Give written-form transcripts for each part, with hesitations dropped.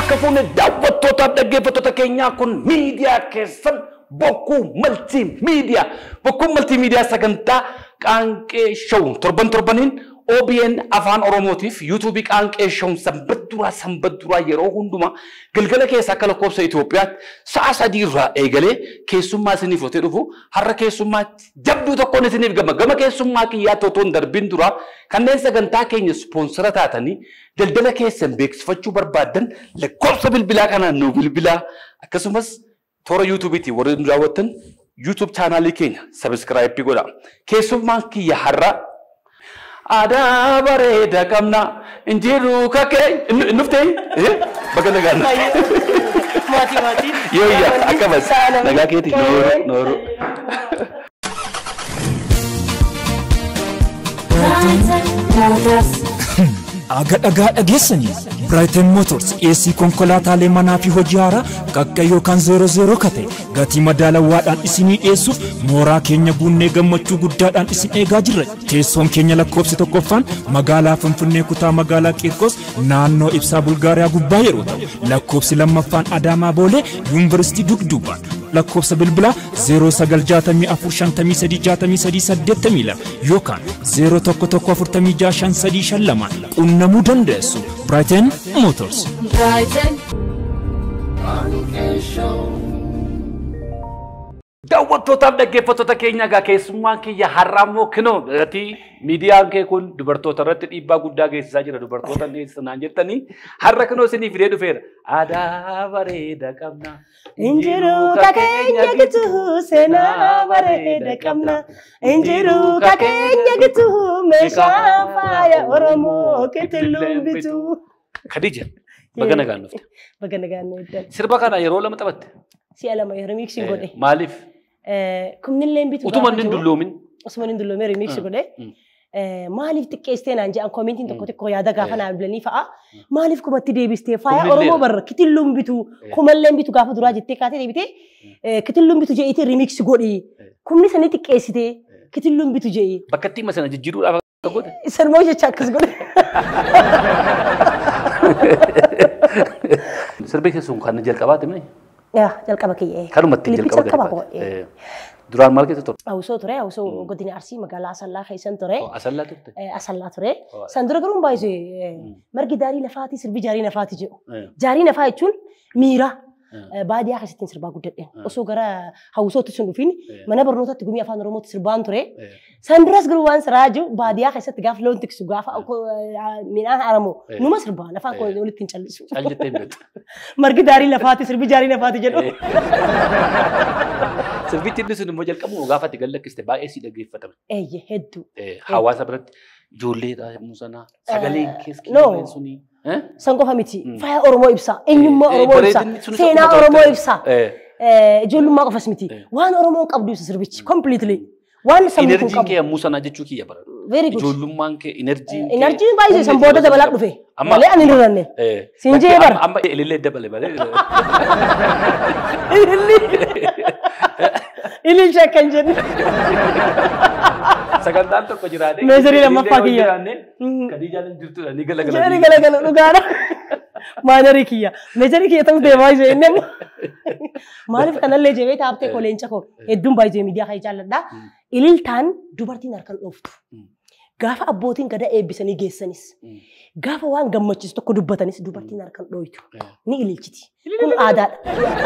harka fuune daawwattootaaf dhaggeeffattoota keenyaa kun miidiyaa keessan bokkuu multimedia sagantaa qaanqee show torbaniin OBN afaan Oromootiif YouTube qaanqee show sanbat duraa yeroo hunduma galgala keessa akka lakkoofsa Itoophiyaatti sa'a 3 irraa eegalee keessummaa isiniif hotee dhufu har'a keessummaa jabduu tokkoon isiniif gama keessummaa kiyyaa totoon darbin dura kanneen sagantaa keenya sponsora taatanii daldala keessan beeksifachuu barbaadan lakkoofsa bilbilaa kanaan nu bilbilaa akkasumas toora YouTube-tti warri nu daawwattan YouTube channel keenya subscribe godhaa. Keessummaan kiyya har'a Ada bareeda qabna injiru kakee nuftee bakka nagaan mati yoo yaa akkabas nagaa keeti nooru Aga dhagaa dhageessanii Brighton Motors AC konkolaataa manaa fi hojii haaraa qaqqa yookaan 00 kate gatii madaalawaadhaan isinii dhiyeessuuf mooraa keenya guunnee gammachuu guddaadhaan isin eegaa jirra. Teessoon keenya lakkoofsi tokkoffaan magaalaa Finfinnee kutaa magaalaa Qiirqos naannoo ibsaa Bulgaariyaa gubbaa yeroo ta'u lakkoofsi lammaffaan Adaamaa Boolee Yuunivarsiitii Dugduubaan lakkoofsa bilbilaa 0964536382 yookaan 0114655352 qunnamuu dandeessu. Brighton Motors. daawwattootaaf dhaggeeffattoota keenya egaa keessummaan kiyya har'a immoo kinoo miidiyaan kee kun dubartoota irratti dhiibbaa guddaa geessisaa jira. Dubartoota naan jettanii har'a kinoo isinii fidee dhufeera. Aadaa bareeda qabna. Injiru kakeenya gitu seenaa bareeda qabna. Injiru kakeenya gitu meeshaa faaya Oromoo kittilluun bitu. Khadija baga nagaan dhufte. Baga nagaan dhufte. Sirba kana yeroo lama taphatte. Si'a lama yeroo mixing godhe. Maaliif? Kumnilleen bitu. Utuman hin dulloomin. Osman hin dulloomin remix godhe. Maaliif xiqqeestee naan jedhan koomentiiin tokko yaada gaafa naan bilanii fa'a. Maaliif kumatti deebistee faaya Oromoo barra kitilluun bitu kumalleen bitu gaafa duraa jettee kaatee deebitee kitilluun bitu je'iitii remix godhi. Kumni sanii xiqqeessitee kitilluun bitu je'i. Bakka itti masana jijjiiruudhaaf akka godhe. Sarmoo jecha akkas godhe. Sirbi keessuun kan jalqabaate mee? Jalqaba kiyye. Kanumatti jalqaba. Duraan maal keessa ture? Awusoo ture, awusoo godina Arsii magaalaa Asallaa keessan ture. Asallaa turte? Asallaa ture. San dura garuu baay'ee margi daarii lafaati sirbi jaarii lafaati jedhu. Jaarii lafaa jechuun miira. Baadiyyaa keessatti sirbaa guddadhe. Osoo gara hawusootti sun dhufiin mana barnootaatti gumii afaan Oromootti sirbaan ture. San duras garuu waan siraa jiru baadiyyaa keessatti gaafa loon tiksu gaafa midhaan haramu numa sirbaa lafaan koo walitti hin callisu. Callittee hin beektu. Margi daarii lafaati sirbi jaarii lafaati jedhu. Sirbichi inni sun immoo jalqabu gaafa itti gallakkiste baay'ee si dhaggeeffatame. Hedduu. Hawaasa biratti ijoolleedha yommuu sanaa sagaleen keessa suni. San qofa miti. Faaya Oromoo ibsa. Eenyummaa Oromoo ibsa. Seenaa Oromoo ibsa. Ijoollummaa qofas miti. Waan Oromoo qabdu ibsa sirbichi. Completely. Waan sabni kun qabu. Enerjiin kee yommuu sanaa jechuu kiyya bara. Very good. Ijoollummaan kee enerjiin kee. Enerjiin baay'ee san booda dabalaa dhufe. Malee ani hin ranne. Sinjee bara. Amma ilillee dabale malee. Ililcha akkan jenni. Sagantaan tokko jiraate. Meezarii lammaffaa kiyya. Khadijaan hin jirtudha ni galagala. Ni galagala dhugaadha. Maanerii kiyya. Meezarii kiyya ta'uu deemaa ishee inni amma. Maaliif kanallee jebee taa'aftee koleenca koo hedduun baay'ee miidiyaa kan jaalladha. Ililtaan dubartiin harkaan dhooftu. Gaafa abbootiin gadaa eebbisanii geessanis. Gaafa waan gammachiisu tokko dubbatanis dubartiin harkaan dhooytu. Ni ililchiti. Kun aadaadha.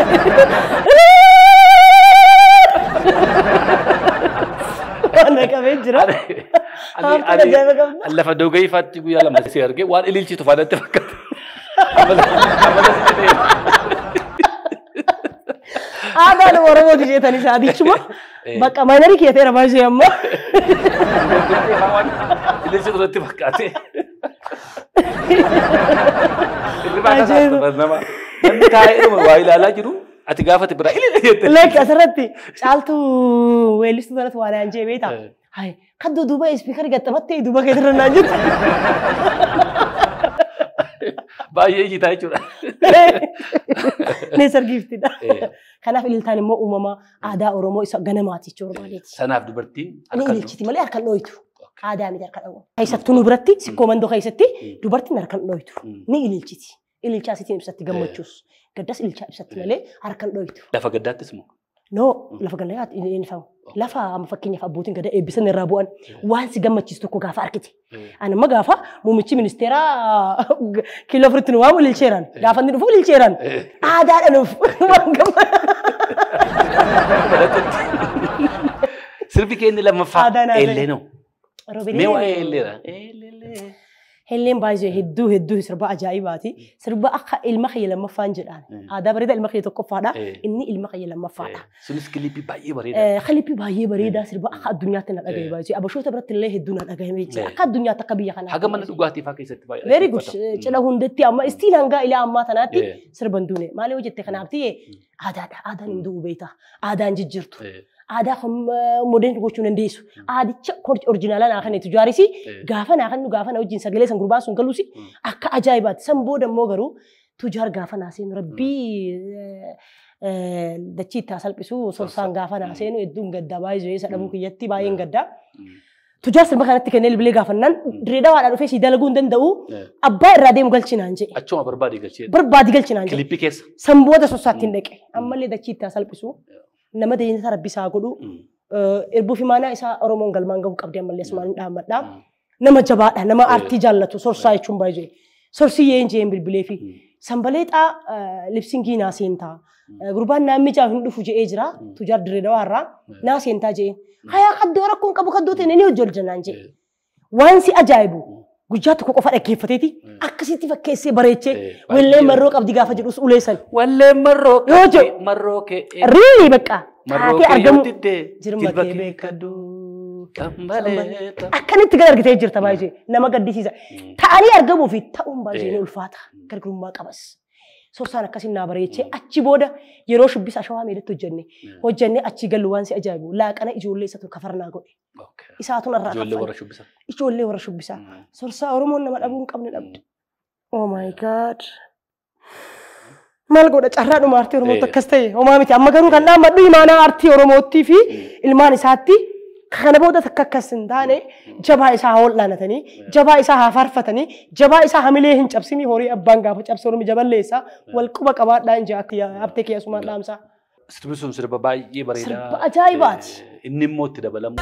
Ana qabee jira. Lafa doogay ifaatti guyyaa lama si arge waan ililchitu faadatti fakkaata. Aadaan Oromoo jeetanii saadichuma bakka maanerii kiyya ta'e baay'ee amma. Ililchitu irratti fakkaate. Namni taa'ee waa ilaalaa jiru. Ati gaafate bira ililcha jette. Lekki asirratti caaltuu weellistuu sanatti waan aan jee beektaa. Hai kan duuba ispiikarii gattabattee duuba keessa naan jettu. Baay'ee jitaa jechuudha. Ni sargiiftidha. Kanaaf ililtaan immoo uumama aadaa Oromoo isa ganamaati jechuudha. Sanaaf dubartiin ni ililchiti malee harkaan dhooytu. Aadaa miti harkaan dhooytu. Keessattuu nu biratti sikkoo mandoo keessatti dubartiin harkaan dhooytu. Ni ililchiti. ililchaa sitiin ibsatti gammachuus. Gaddas ililchaa ibsatti malee harkaan dho'itu. Lafa gaddaattis moo? No, lafa gaddaa inni famu. Lafa amma fakkeenyaaf abbootiin gadaa eebbisan irraa bu'an waan si gammachiisu tokko gaafa argite. Ani amma gaafa muummichi ministeeraa kiiloo firitti nu waamu ililcheeraan. Gaafa inni dhufu ililcheeraan. Aadaadha nuuf waan Sirbi keenya lammaffaa eellee noo. Mee waa'ee eelleedha. Helleen baay'ee hedduu sirba ajaa'ibaati. Sirba akka ilma kiyya lammaffaan jedhaan. Aadaa bareeda ilma kiyya tokkoffaadha. Inni ilma kiyya lammaffaadha. Sunis kilippii baay'ee bareeda. Kilippii baay'ee bareeda sirba akka addunyaatti na dhagaye baay'ee. Abashoota biratti illee hedduu na dhagaye jechuudha. Akka addunyaatti akka biyya kanaa. Haga mana dhugaatii fa'aa keessatti baay'ee. Very good. Cidha hundatti amma istiin hanga ilaa ammaa tanaatti sirban duune. Maali hojjette kanaaf ta'e aadaadha. Aadaan hin du'u beekta. Aadaan jijjiirtu. Aadaa modern gochuu dandeessu. Aadicha oriijinaalaa naa kanneetu jaarisi gaafa naa kannu gaafa na wajjin sagalee san gurbaa sun galuusi akka ajaa'ibaatti san booda immoo garuu tujaar gaafa naa seenu rabbii dachii itti salphisu sorsaan gaafa naa seenu hedduun gaddaa baay'ee isa dhabuu kiyyatti baay'een gaddaa. Tujaar sirba kanatti kennee bilbilee gaafannaan Direedawaadhaa dhufee si dalaguu hin danda'u abbaa irraa deemu galchinaan jedhe. Achuma barbaade galchee. Barbaade galchinaan jedhe. Kilippii keessa. San booda sorsaatti hin dhaqe. Ammallee dachii itti salphisu. Nama deemsa rabbi isaa godhu erbuu fi maanaa isaa Oromoon galmaan gahu qabdee ammallee asumaan dhaammadha. Nama jabaadha, nama aartii jaallatu, sorsaa jechuun baay'ee. Sorsii yeenjeen bilbilee fi sanbaleexaa lipsingii naa seentaa. Gurbaan naamni jaaf hin dhufu je'ee jira. Tujaar Direedawaa irraa naa seentaa je'een. Hayaa kaddoo rakkoon qabu kaddoo ta'e ni hojii hojjannaan je'e. Waan si ajaa'ibu guyyaa tokko qofa dhaggeeffateeti akkasitti fakkeessee bareechee wallee marroo qabdi gaafa jedhus uleessan. Wallee marroo kee. Riili bakka. Marroo kee yoo diddee jirmatee beekadhu. Akkanitti gara argitee jirta baay'ee nama gaddisiisa. Ta'anii argamuu fi ta'uun baay'ee ni ulfaata. Gargarummaa qabas. Sorsaan akkasiin naa bareechee achi booda yeroo shubbisa shawaa meedatti hojjenne achi gallu waan si ajaa'ibu laaqana ijoollee isatu kafarnaa godhe. Isaatu narraa kaffale. Ijoollee warra shubbisaa. Sorsaa Oromoon nama dhabuu hin qabne dhabde. Oh my God. Maal godha carraadhuma aartii Oromootti akkas ta'e homaa miti amma garuu kan dhaammadhu imaanaa aartii Oromoottii fi ilmaan isaatti kana booda takka akkas hin taane jabaa isaa haa wal'aanatanii jabaa isaa haa faarfatanii jabaa isaa hamilee hin cabsini horii abbaan gaafa cabse Oromi jaballeessaa wal quba qabaadhaan jaa abtee keessumaan dhaamsaa. Sirbi sun sirba baay'ee bareedaa. Sirba ajaa'ibaati. Inni immoo itti dabalamu.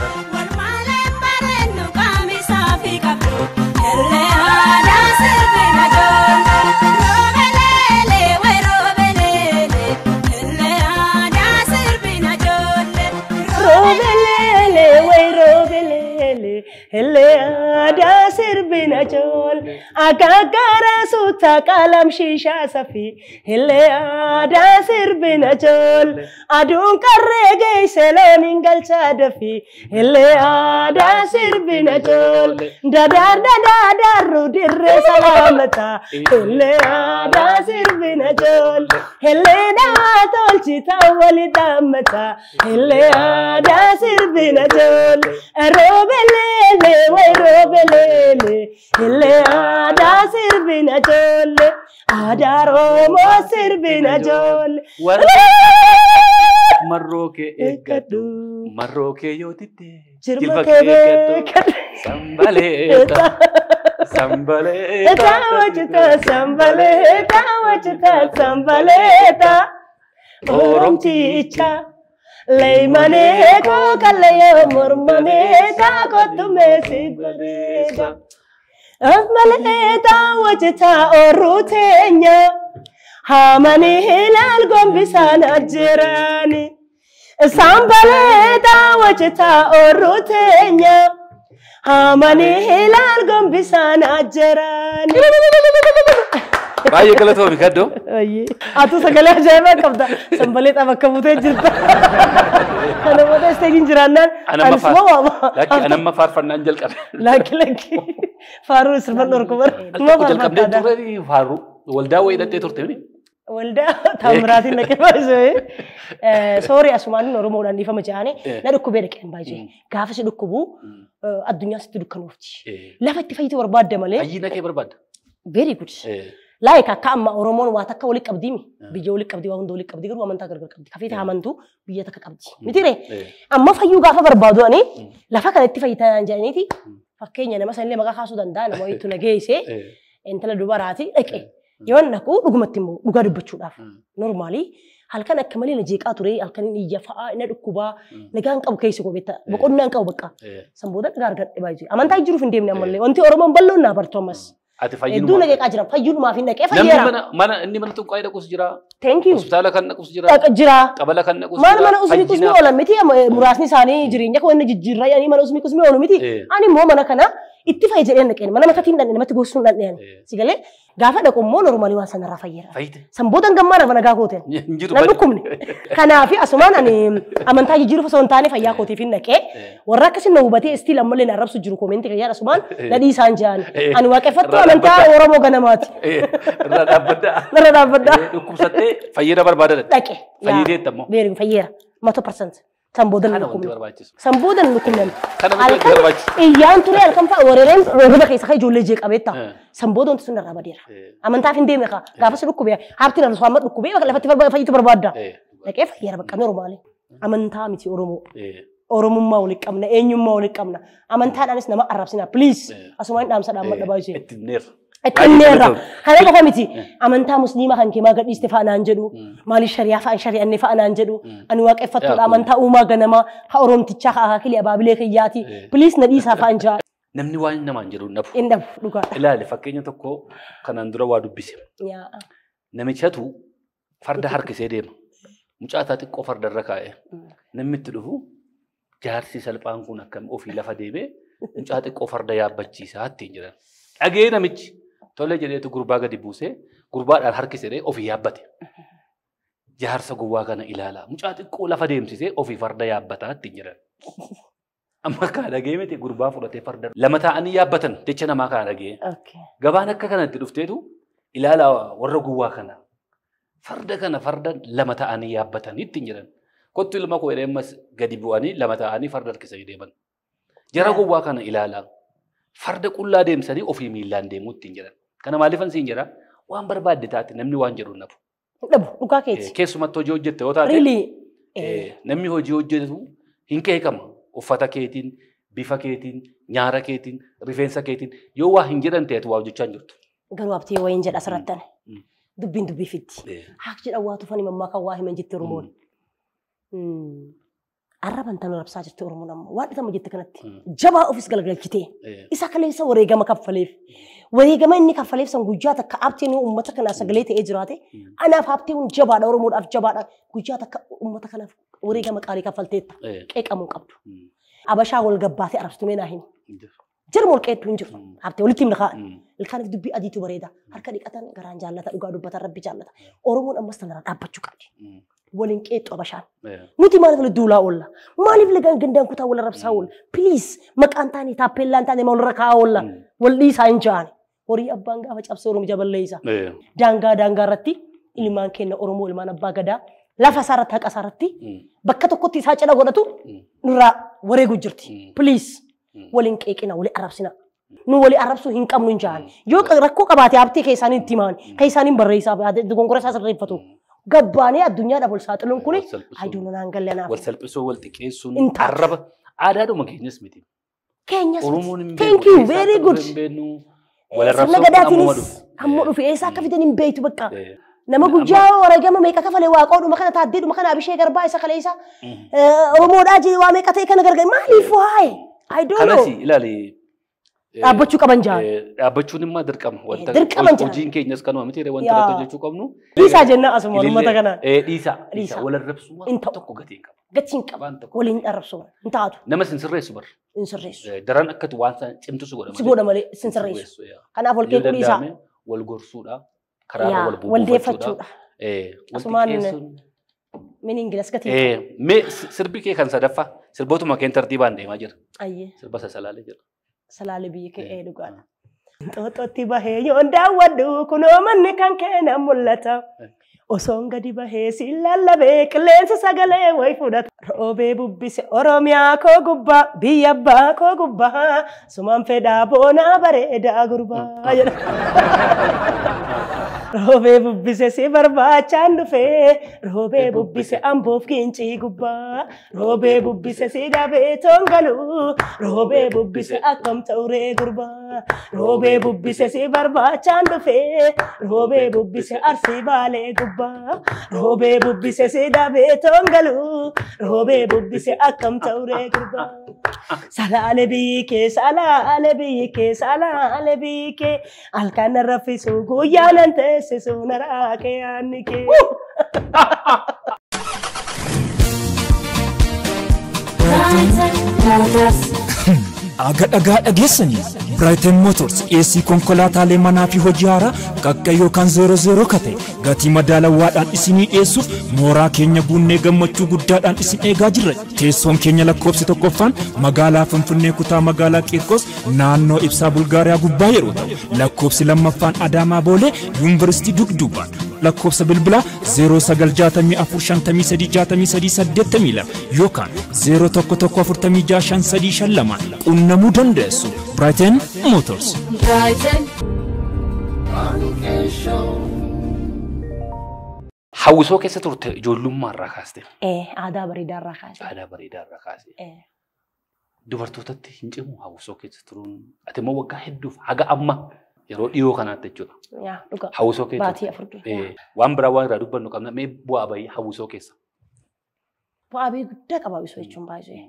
Hele ada sirbina jol agagara suta kalam shisha safi hele ada sirbina jol adun karrege selamin galcha dafi hele ada sirbina jol dadar rudirre salamata hele ada sirbina jol hele da tolchi tawali damata hele ada sirbina jol robele Robelele, hele ada sirbina jolle, ada Romo sirbina jolle. Marroke ekadu, Marroke yo titte, jirmake ekadu, sambaleta, sambaleta, wajita sambaleta, oromticha. Leimane ko kalayo murmane ta ko tume sibareda Asmaleta wajita orutenya hamani hilal gombisana jirani Sambaleta wajita orutenya hamani hilal gombisana jirani Baay'ee galatoomi kaddo. Atu sagalee ajaa'ibaa qabda. Sanbaleexaa bakka buutee jirta. Kana booda isteejiin jiraannaan anis moo waama. Lakki anamma faarfannaan jalqabe. Lakki. Faaruu sirban dhorku bara. Jalqabdee turre faaruu waldaa wayii hidhattee turte mini. Waldaa taamiraatiin naqee baay'ee. Soorii asumaan Oromoodhaan dhiifama jedhanii na dhukkubee dhaqeen baay'ee. Gaafa si dhukkubu addunyaa sitti dukkanuufti. Lafa itti fayyite barbaadda malee. Ayyii naqee barbaadda. Very good. Like akka amma Oromoon waa takka walitti qabdiimi. Biyya walitti qabdi waa hunda walitti qabdi garuu amantaa gargar qabdi. Kafeete amantuu biyya takka qabdi. Mitire amma fayyuu gaafa barbaadu ani lafa kanatti fayyitaan jedhaniiti fakkeenya nama sanillee maqaa kaasuu danda'a nama wayittu nageesse intala dubaraati dhaqe Yoon naquu dhugumatti immoo dhugaa dubbachuudhaaf. Normaalii halkan akka malee na jeeqaa ture halkan iyya fa'aa na dhukkubaa nagaan qabu keessa gobeetta boqonnaan qabu bakka. Sanbooda dhagaa argadhe baay'ee. Amantaa jiruuf hin deemne ammallee wanti Oromoon balloon naa bartu ammas. Ati fayyinu. Hedduu naqeeqaa jira fayyunumaa fi naqee fayyera. Mana inni mana tuqqaa dhaqus jira. Thank you. Hospitaala kan dhaqus jira. Jira. Qabala kan dhaqus jira. Mana usni kusmi oolan miti muraasni isaanii jireenya koo inni jijjiirraa yaanii mana usni kusmi oolu miti. Ani immoo mana kana itti fayyadee naqeen mana makatiin dhandhe namatti gosuun dhandheen. Sigalee gaafa dhaqu immoo normaalii waan sanarraa fayyada. Sanboodan gammaa nafa nagaa gooteen. Nan dhukkubne. Kanaaf asumaan ani amantaa jijjiiruuf osoo hin taane fayyaa kootiif hin naqee warra akkasii na hubatee istiil ammallee na arrabsu jiru koomentii fayyaa asumaan nadhii isaan ja'an. Ani waaqeffattu amantaa Oromoo ganamaati. Irra dhaabbaddaa. Irra dhaabbaddaa. Dhukkubsattee fayyada barbaadadha. Dhaqe. Fayyideetta immoo. Beerin fayyera 100%. Sanboodan dhukkubne. Sanboodan dhukkubne. Iyyaan ture halkan fa'a wareereen roba keessa kan ijoollee jeeqabeetta. Sanboodan wanti sun irraa badeera. Amantaaf hin deemne kaa gaafa si dhukkubee haabtiin arsu hamma dhukkubee lafatti fayyitu barbaadda. Dhaqee fayyera bakka normaalee. Amantaa miti Oromoo. Oromummaa waliin qabna eenyummaa waliin qabna. Amantaadhaanis nama arrabsina please. Asumaan dhaamsa dhaammadha baay'ee. Ittineerra. Kanneerra. Kana qofa miti. Amantaa musliimaa kan keemaa gadhiiste fa'anaan jedhu. Maaliif shariyaa fa'an shari'anne fa'anaan jedhu. Ani waaqeffattuudha amantaa uumaa ganamaa ha Oromtichaa ha Akilee Abaabilee kiyyaati. Please na dhiisaa fa'an jaa. Namni waan namaan jedhu nafu. Hin dhabu dhugaa. Ilaali fakkeenya tokko kanaan dura waa dubbise. Namichatu farda harkisee deema. Mucaataa xiqqoo fardarra kaa'e. Namni itti dhufu jaarsi salphaan kun akkam ofii lafa deemee mucaa xiqqoo farda yaabbachiisaa ittiin jiran. Dhagee namichi tole jedheetu gurbaa gadi buusee gurbaadhaan harkisee ofii yaabbate. Jaarsa gowwaa kana ilaala. Mucaa xiqqoo lafa deemsisee ofii farda yaabbataa ittiin jiran. Amma kaa dhagee miti gurbaa fudhatee farda lama taa'anii yaabbatan jecha namaa kaa dhagee. Gabaan akka kanatti dhufteetu ilaala warra gowwaa kana. Farda kana farda lama taa'anii yaabbatan ittiin jiran. Kottu ilma koo edemmas gadi bu'anii lama taa'anii farda harkisanii deeman. Jara gowwaa kana ilaalaa. Farda qullaa deemsanii ofii miillaan deemuu ittiin jiran. Kana maaliifan siin jira? Waan barbaadde taate namni waan jedhu nafu. Dhabu dhugaa keeti. Keessumatti hojii hojjette yoo taate. Namni hojii hojjetu hin qeeqama. Uffata keetiin, bifa keetiin, nyaara keetiin, rifeensa keetiin yoo waa hin jedhan ta'etu waa hojjechaa hin jirtu. Garuu abtee wayiin jedha asirrattan. Dubbiin dubbii fitti. Haaq jedha waa tufanii mammaa kan waa himan jette Oromoon. Arraban tan rabsaa jirti Oromoon amma waan dhitama jette kanatti jabaa ofis galgalchitee isa kaleessa wareegama kaffaleef wareegama inni kaffaleef san guyyaa takka abteen uummata kanaa sagalee ta'ee jiraate anaaf abteen jabaadha Oromoodhaaf jabaadha guyyaa takka uummata kanaaf wareegama qaalii kaffalteetta qeeqamuu qabdu. Abashaa wal gabbaatee arabsitumee naa hin jirmu ol qeettu hin jiru abtee walitti himna kaa ilkaaniif dubbii adiitu bareeda harka dhiqatan garaan jaallata dhugaa dubbatan rabbi jaallata Oromoon ammas tanarraa dhaabbachuu qabdi. Walin qeexxu abashaan. Nuti maaliif walitti duulaa oolla? Maaliif lagaan gandaan kutaa wal arrabsaa oolla? Please maqaan taane taappeellaan taane maal irra kaa'aa oolla? Wal dhiisaa hin jaane. Horii abbaan gaafa cabsee Oromoo jaballeessa. Daangaa irratti ilmaan kenna Oromoo ilmaan abbaa gadaa lafa isaarratti haqa isaarratti bakka tokkotti isaa cidha godhatu nurraa wareegu jirti. Please walin qeeqina walii arrabsina. Nu walii arrabsuu hin qabnu hin jaane. Yoo rakkoo qabaate abtee keessaanii itti himaan keessaanii barreessaa gongora isaa sirreeffatu. Gabbaanee addunyaadhaaf wal saaxiluun kuni hayduun naan galle naaf. Wal salphisuu wal xiqqeessuun arraba aadaadhuma keenyas miti. Keenyas miti. Thank you very good. Sirna gadaatiinis ammoo dhufe eessaa akka fidan hin beektu bakka. Nama guyyaa wareegama meeqa kafalee waaqoodhuma kana taaddeedhuma kana Abishee Garbaa isa kaleessa Oromoodhaa jee waa meeqa ta'e kana gargaare maaliif waa'ee? I don't know. Kanasi ilaali. Dhaabbachuu qaban jaa. Dhaabbachuun immoo dirqama. Dirqama jaa. Hojiin keenyas kanuma miti wanta irratti hojjechuu qabnu. Dhiisaa jenna asuma uummata kana. Dhiisaa wal arrabsuu waan tokko gatiin qaba. Gatiin qaba. Waliin arrabsuu hin taatu. Nama sin sirreessu bar. Hin sirreessu. Daran akkatu waan cimtu si godha malee. Si godha malee sin sirreessu. Kanaaf wal qeequu dhiisaa. Wal gorsuudha. Karaa wal buufachuudha. Wal deeffachuudha. Asumaan min Ingiliis gatiin. Mee sirbi kee kan sadaffaa sirbootuma keen tartiibaan deemaa jira. Ayyee. Sirba sasalaalee jira. Salaalee biyya kee dhugaadha. Xooxootti bahee yoon daawwadhu kunoo manni kan keena mul'ata. Osoon gadi bahee si lallabee qilleensa sagalee wayi fudhata. Roobee bubbise Oromiyaa koo gubbaa biyya abbaa koo gubbaa sumaan fedhaa boonaa bareedaa gurbaa jedha. Roobee bubbise si barbaachaan dhufee roobee bubbise amboof gincii gubbaa roobee bubbise si dhabee toongaluu roobee bubbise akkam ta'uree gurbaa roobee bubbise si barbaachaan dhufee roobee bubbise arsii baalee gubbaa roobee bubbise si dhabee toongaluu roobee bubbise akkam ta'uree gurbaa salaale biikee salaale biikee salaale biikee halkan raffisu guyyaanan teessisu naraakee aannikee. Aga dhagaa dhageessanii Brighton Motors dhiyeessii konkolaataalee manaa fi hojii haaraa qaqqa yookaan 00 kate gatii madaalawaadhaan isinii dhiyeessuuf mooraa keenya buunnee gammachuu guddaadhaan isin eegaa jirra. Teessoon keenya lakkoofsi tokkoffaan magaalaa Finfinnee kutaa magaalaa Qiirqos naannoo ibsaa Bulgaariyaa gubbaa yeroo ta'u lakkoofsi lammaffaan Adaamaa Boolee Yuunivarsiitii Dugduubaan lakkoofsa bilbilaa 0995536382 yookaan 0114565352 qunnamuu dandeessu. Brighton Motors. Hawwisoo keessa turte ijoollummaa irraa kaaste. Aadaa bareedaa irraa kaase. Aadaa bareedaa irraa kaase. Dubartootatti hin cimu hawwisoo keessa turuun ati immoo waggaa hedduuf haga amma yeroo dhiyoo kanaatti jechuudha. Hawwisoo keessa. Baatii afur dura. Waan biraa waan irraa dubbannu qabna mee bu'aa bahii hawwisoo keessa. Bu'aa bahii guddaa qaba hawwisoo jechuun baay'ee.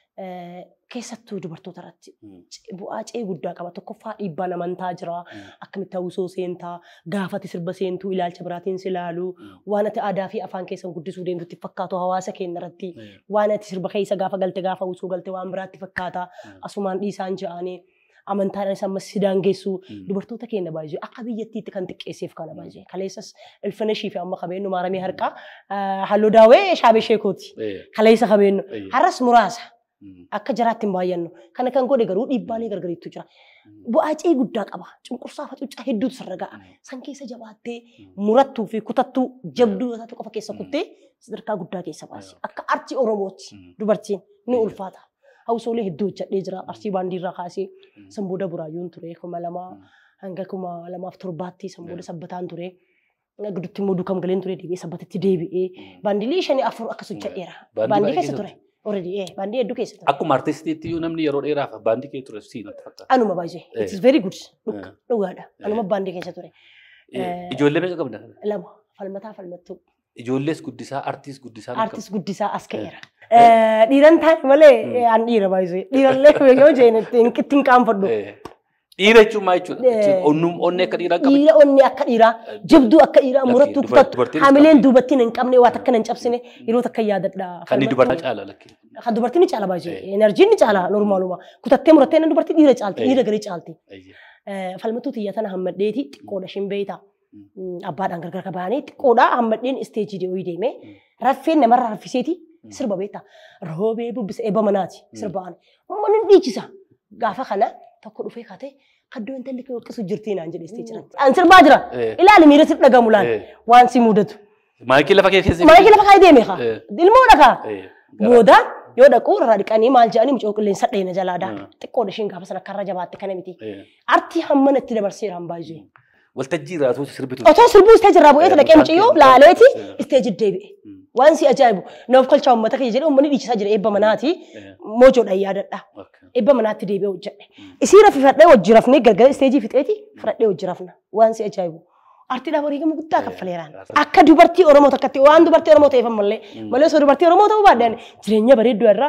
Keessattuu dubartoota irratti bu'aa guddaa qaba. Tokkoffaa dhiibbaa amantaa jira. Akkamitti hawwisoo seentaa gaafati sirba seentuu ilaalcha biraatiin si ilaalu waan ati aadaa fi afaan keessan guddisuu deemtutti fakkaatu hawaasa keenya irratti waan ati sirba keessa gaafa galte gaafa hawwisoo galte waan biraatti fakkaata asumaan dhiisaan ja'anii amantaan isa ammas sidaan geessu dubartoota keenya baay'ee akka biyyattiitti kan xiqqeesseef kana baay'ee kaleessas ilfanashii fi amma qabeenyu maaramee harkaa halluu daawwee shaabee sheekooti kaleessa qabeenyu har'as muraasa. Akka jiraatti hin baay'annu. Kana kan godhe garuu dhiibbaalee gargariitu jira. Bu'aa guddaa qaba. Cunqursaa fi cuuccaa hedduutu sirra ga'a. San keessa jabaattee murattuu fi kutattuu jabduu yoo taate qofa keessa kuttee sadarkaa guddaa keessa baasi. Akka artii Oromooti dubartiin ni ulfaata. Hawwisoolee hedduu hojjedhee jira. Arsii baandiirraa kaasee sanbooda buraayyuun ture 2000 hanga 2007tti sanbooda sabbataan ture. Gidduutti immoo duukam galeen ture deebi'ee sabbatitti deebi'ee baandilii 5-4 akkas hojjedheera. Baandii keessa ture. Already, bandi hedduu keessa ture. Akkuma artistiitti iyyuu namni yeroo dheeraaf baandii keessa ture siinatti fakkaata. Anuma baay'ee. It is very good. Dhugaadha. Anuma baandii keessa ture. Ijoollee meeqa qabda? Lama. Falmataa falmattuu. Ijoollees guddisaa, artiist guddisaa. Artiist guddisaa as ka'eera. Dhiiran taane malee an dhiira baay'ee. Dhiirallee yoo jeen ittiin qaanfadhu. Dhiira jechuun maal jechuudha? Onni akka dhiiraa qaba. Dhiira onni akka dhiiraa, jabduu akka dhiiraa, murattuu kutattu, hamileen duubattiin hin qabne waa takka hin cabsine yeroo takka yaadadha. Kan dubartii caala lakkee. Kan dubartiin ni caala baay'ee. Enerjiin ni caala normaaluma. Kutattee murattee nan dubartii dhiira caalti, dhiira garii caalti. Falmattuu xiyya tana hammadheeti xiqqoodha shimbeeta. Abbaadhaan gargar kabaanii xiqqoodha hammadheen isteejii deebii deemee raffeen namarraa raffiseeti sirba beekta. Roobee bubbisa eebba manaati sirbaan. Manni dhiichisa. Gaafa kana tokko dhufee kaatee kaddoo intalli kee walqisu jirtii naan jedhee isteejirratti. An sirbaa jira. Ilaali miira sirba dhagamu laal waan si mudatu. Maayikii lafa keessa. Maayikii lafa kaayee deemee kaa. Ilmoo dhagaa. Booda yoo dhaquu irraa dhiqanii maal jedhanii mucoo qilleensa dheena jalaadha. Xiqqoodha isheen gaafa sana karra jabaatte kana miti. Artii hammana itti dabarseera hin baay'ee. Waltajjii irraa osoo sirbitu. Otoo sirbuu isteejii irraa bu'ee dhaqee muciyyoo laaleeti isteejii deebi'e. Waan si ajaa'ibu naaf kolchaa uummata kiyya jedhee uummanni dhiichisaa jira eebba manaati moojoodhaan yaadadha. Eebba manaatti deebi'ee hojjedhe. Isii rafifadhee hojii rafnee gargar isteejii fixeeti fudhadhee hojii rafna. Waan si ajaa'ibu. Artiidhaan wareegama guddaa kaffaleeraan. Akka dubartii Oromoo takkatti waan dubartii Oromoo ta'eef malee osoo dubartii Oromoo ta'uu baadhaan jireenya bareedduu irraa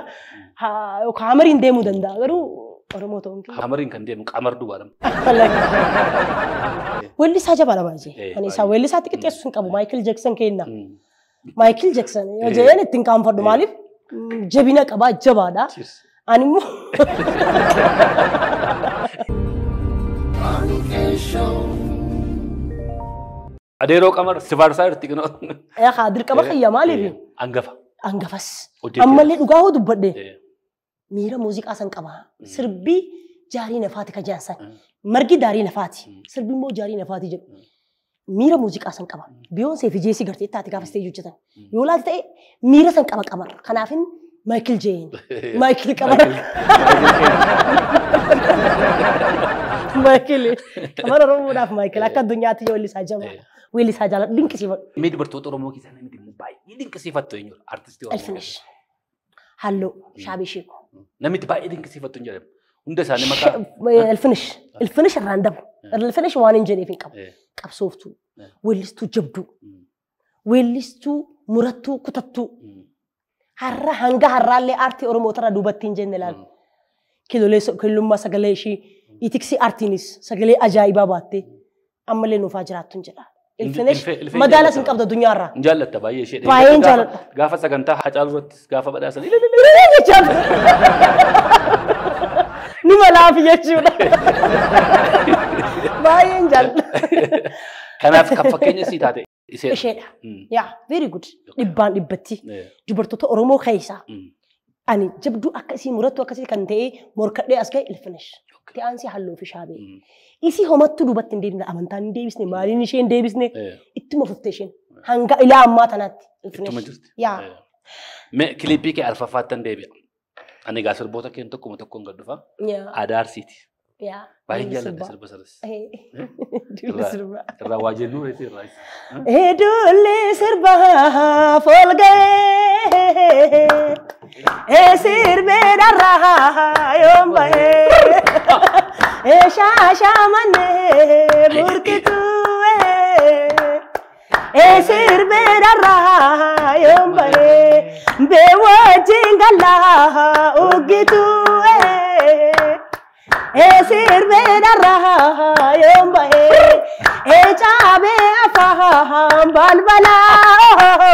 kaamariin deemuu danda'a garuu Oromoo ta'uun kee. Kaamariin kan deemu qamar dubaadhaan. Weellisaa jabaadha baay'ee. Ani isaa weellisaatti qixxeessu hin qabu Maayikil Jaaksan kenna. Maayikil Jaaksan yoo jeen ittiin qaanfadhu maaliif jabina qabaa jabaadha. Ani immoo. Adeeroo qamar sifaarsaa irratti qinoo. Yaa dirqama kiyya maaliif? Angafa. Angafas. Ammallee dhugaa hoo dubbadhe. Miira muuziqaa san qaba. Sirbii jaarii nafaati ka jaansan. Margi daarii nafaati. Sirbii immoo jaarii nafaati jedhu. Miira muuziqaa san qaba. Beyoonsee fi Jeesii gartee taate gaafa isteejii hojjetan. Yoo laata ta'e miira san qaba qamar. Kanaafin Maayikil Jeen. Maayikil qamar. Maayikil. Qamar Oromoodhaaf Maayikil akka addunyaatti yoo weellisaa jaba. weellisaa jaalladhu dinqisiifadhu. Mee dubartoota Oromoo keessaa namni baay'ee dinqisiifattu eenyudha? Artistii Oromoo. Elfinish. Halluu Shaabii Sheekoo. Namitti baay'ee dinqisiifattu hin jedhamu. Hunda isaanii maqaa. Elfinish. Elfinish irraan dabu. Elfinish waan hin jedheef hin qabu. Qabsooftuu. Weellistuu jabduu. Weellistuu murattuu kutattuu. Har'a hanga har'aallee aartii Oromoo irraa duubatti hin jenne laal. Kilummaa sagalee ishii itiksi aartiinis sagalee ajaa'ibaa baattee ammallee nuufaa jiraattu hin jedha. Elfinish magaala sin qabda addunyaa irraa. Jaallatta baay'ee ishee. Baay'een jaalladha. Gaafa sagantaa Hacaaluu irrattis gaafa badhaasan. Ni malaafi jechuudha. Baay'een jaalladha. Kanaaf kan fakkeenya sii taate isheedha. Yaa very good. Dhibbaan dhibbatti. Dubartoota Oromoo keessaa. Ani jabduu akkasii murattuu akkasii kan ta'e morkadhee as ga'e Elfinish. Ta'aansi Halluu fi Shaabee. Isi homattuu duubatti hin deebisne amantaan hin deebisne maaliin ishee hin deebisne ittuma fuftee isheen hanga ilaa ammaa tanaatti Elfinish. Yaa. Mee kilippii kee arfaffaattan deebi'a. Ani egaa sirboota keen tokkuma tokkoon gad dhufa. Aadaa Arsiiti. Baay'een jaalladha sirba sanas. Irraa waa jennu reeti irraa. Ijoollee sirbaaf ol ga'ee sirbee dharraa yoon bahee shaashamannee burqituu sirbee dharraa yoon bahee bee wajjin gallaa uggituu sirbee dharraa yoon bahee caabee afaan balbalaa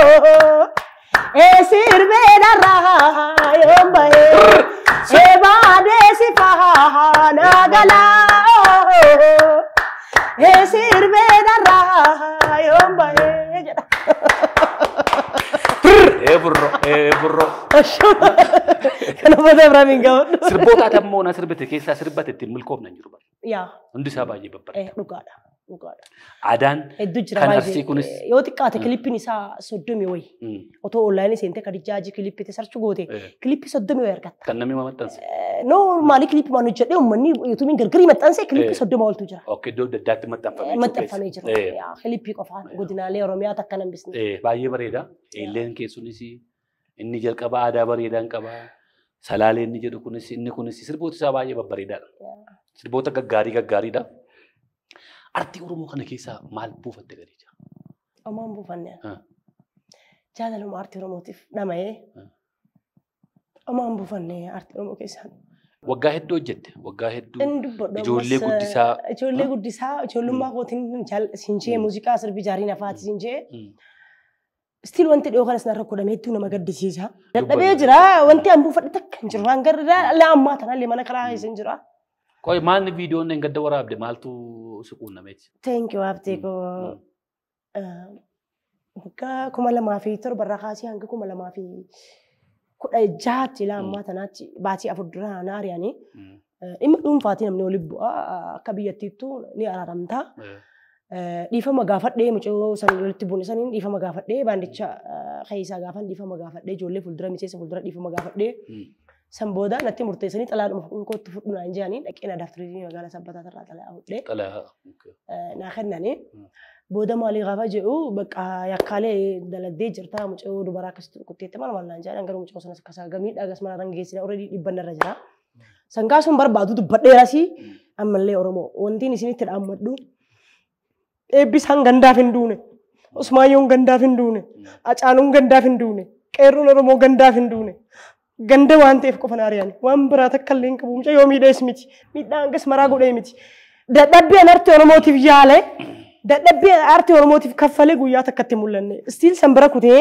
sirbee dharraa yoon bahee baadee sifaan agalaa sirbee dharraa yoon bahee jedha. Burro. Kana booda biraa min gahu. Sirboota atammoo na sirbite keessaa sirbate ittiin milkoofna hin jiru bara. Yaa. Hundi isaa baay'ee babbareeda. Dhugaadha. Aadaan kan arsii kunis. Yoo xiqqaate kilippiin isaa 30 wayi. Otoo onlaayinii seentee kadijaaji kilippite sarchu goote kilippi 30 wayi argatta. Kan namni maxxanse. Maali kilippi maan hojjedhee uummanni yuutuubiin gargarii maxxanse kilippi 30 oltu jira. Okkee iddoo adda addaatti maxxanfamee jira. Kilippii qofaan godinaalee Oromiyaa takka nan bisne. Baay'ee bareeda. Eelleen keessunis inni jalqaba aadaa bareedaan qaba. Salaalee inni jedhu kunis inni kunis sirboota isaa baay'ee babbareedaadha. Sirboota gaggaariidha. Artii Oromoo kana keessaa maal buufatte gadi jira? Omaan buufanne. Jaalaluma artii Oromootiif dhama'ee. Omaan buufanne artii Oromoo keessaa. Waggaa hedduu hojjette. Waggaa hedduu. Ijoollee guddisaa. Ijoollee guddisaa ijoollummaa kootiin sinjee muuziqaa sirbi jaarii nafaati sinjee. Still wanti dhiyoo kanas narra godhamee hedduu nama gaddisiisa. Dadhabee jira wanti an buufadhe takka hin jiru. Waan garra ammaa tanallee mana karaa keessa hin jira. Koi maanni viidiyoon hin gadda waraabde maaltu si quunnameeti? Thank you abdii koo. Waggaa 2007 irraa kaasee hanga 2016 ilaa ammaa tanaatti baatii 4 dura naariyaanii. Dhimma dhuunfaatii namni waliin bu'aa akka biyyattiittuu ni araaramtaa. Dhiifama gaafadhee mucoo san walitti buune saniin dhiifama gaafadhee baandicha keessaa gaafan dhiifama gaafadhee ijoollee fuuldura miseensa fuuldura dhiifama gaafadhee. San booda natti murteessanii xalaadhuma kootti fudhunaan jedhanii dhaqee na daaftirii magaalaa sabbataa irraa xalaa fudhee. Naa kennanii booda maalii gaafa jedhu bakka yakkaalee daladdee jirta mucoo dubaraa akkasitti qopheette maal naan jedhan garuu mucoo sanas akkasaa gamii dhagas mana rangeessina already dhibban irra jira. Sangaa sun barbaadu dubbadheeras ammallee Oromoo wantiin isinitti dhaammadhu eebbisaan gandaaf hin duune Usmaayyoon gandaaf hin duune Acaanuun gandaaf hin duune qeerroon Oromoo gandaaf hin duune. Ganda waan ta'eef qofa naariyaan waan biraa takka illee hin qabu mucaa yoo miidhees miti miidhaan gas maraa godhee miti dadhabbiin artii Oromootiif yaale dadhabbiin artii Oromootiif kaffalee guyyaa takkatti mul'anne stiil san bira kutee.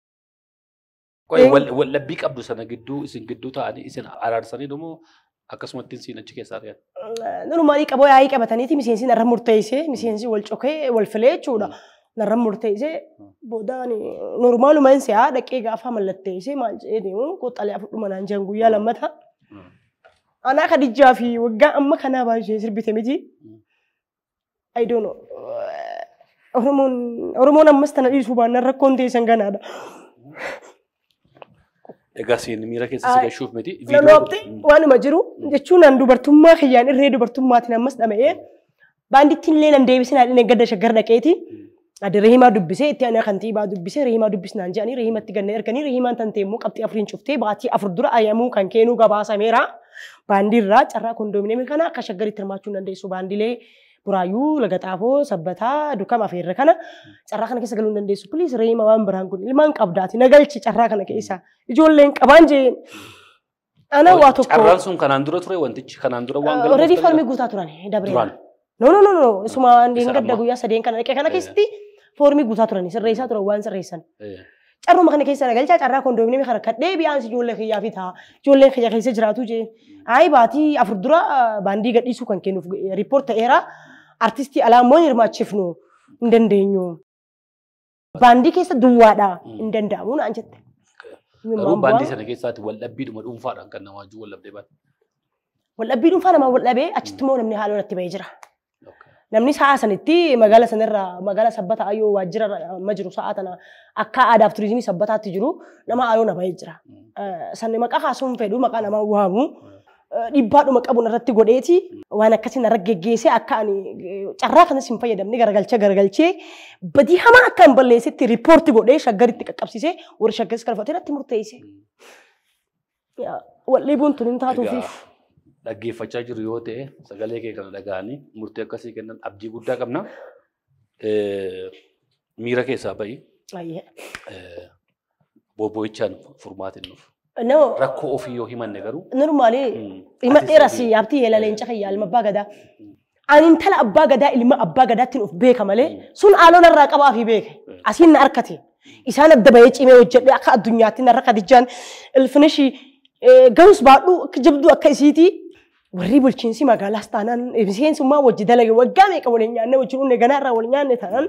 Wallabbii qabdu sana gidduu isin gidduu ta'anii isin araarsanii dhumoo akkasumatti isin achi keessaa ari'an. Normaalii qaboo yaa'ii qabataniiti miseensi narra murteessee miseensi wal cokee wal filee jechuudha. Narra murteessee boodaan normaaluma hin si'aa dhaqee gaafa mallatteessee maal jedhee deemu qoxxalee afurdhuma naan jedhan guyyaa lammata. Anaa Khadijaa fi waggaa amma kanaa baay'ee sirbite miti. I don't know. Oromoon ammas tana dhiisuu baannaan rakkoon teessan ganaadha. Egaa siin miira keessa si gashuuf miti. Waanuma jiru jechuun an dubartummaa kiyyaan irree dubartummaatiin ammas dhama'ee baandittiin illee nan deebisinaa dhine gadda shaggar dhaqeeti. Adi Rehimaa dubbisee itti aanaa kantiibaa dubbisee Rehimaa dubbisnaan jedhanii Rehimatti ganna erganii Rehimaan tantee immoo qabxii afuriin cuftee baatii afur dura ayyamuu kan keenuu gabaasameera. Baandiirraa carraa kondominiyeemii kana akka shaggaritti hirmaachuu dandeessu. Baandilee Buraayyuu, Lagaxaafoo, Sabbataa, Dukama Afeerra kana carraa kana keessa galuu dandeessu. Piliis Rehimaa waan biraan kun ilmaan qabdaati nagalchi carraa kana keessa. Ijoolleen qabaan jeen. Ana waa tokko. Carraan sun kanaan dura ture wantichi kanaan dura waan galu. Already falmii guutaa turan dabreera. No. Isuma wandiin gadda guyyaa sadeen kana dhaqee kana keessatti formii guutaa turan sirreessaa turan waan sirreessan. Carruma kana keessa nagalchaa carraa kondominiyeemii kana kadhee biyyaansi ijoollee kiyyaa fi ta'a. Ijoolleen kiyya keessa jiraatu jee. Ayi baatii afur dura baandii gadhiisuu kan kennuuf riipoort ta'eera. Artistii alaa immoo hirmaachifnu hin dandeenyu. Baandii keessa duwwaadha hin danda'amu naan jette. Garuu baandii sana keessaatti waldhabbiidhuma dhuunfaadhaan kan namaa jiru waldhabdee baate. Waldhabbii dhuunfaa namaa waldhabee achitti immoo namni haaloo irratti bahee jira. Namni sa'a sanitti magaala sanarraa magaala Sabbataa ayyoo waajjira amma jiru sa'a tana akka aadaaf turizimii Sabbataatti jiru nama haaloo na bahee jira. Sanni maqaa kaasuun fedhu maqaa namaa waamu. Dhibbaadhuma qabu irratti godheeti waan akkasii narra geggeessee akka ani carraa kanas hin fayyadamne garagalchee badii hamaa akka hin balleessitti riipoortii godhee shaggaritti qaqqabsiisee warri shaggaris kalfatee irratti murteesse. Walleebuun tun hin taatuufiif. Dhaggeeffachaa jiru yoo ta'e sagalee kee kana dhaga'anii murtee akkasii kennan abdii guddaa qabna. Miira keessaa bahi. Bobboo'ichaan furmaatiin nuuf. Rakkoo ofii yoo himanne garuu. Normaalee himadheeras abdii yeela leenca kiyyaa ilma abbaa gadaa. Ani intala abbaa gadaa ilma abbaa gadaatti nuuf beeka malee sun haaloo narraa qabaa fi beeke. Asiin na harkate. Isaan adda bahee cimee hojjedhee akka addunyaatti narra kadijaan ilfinishii garus baadhuu akka jabduu akka isiitii. Warri bulchiinsi magaalaas taanaan miseensummaa wajji dalage waggaa meeqa waliin nyaanne wajjin unne ganaarraa waliin nyaanne taanaan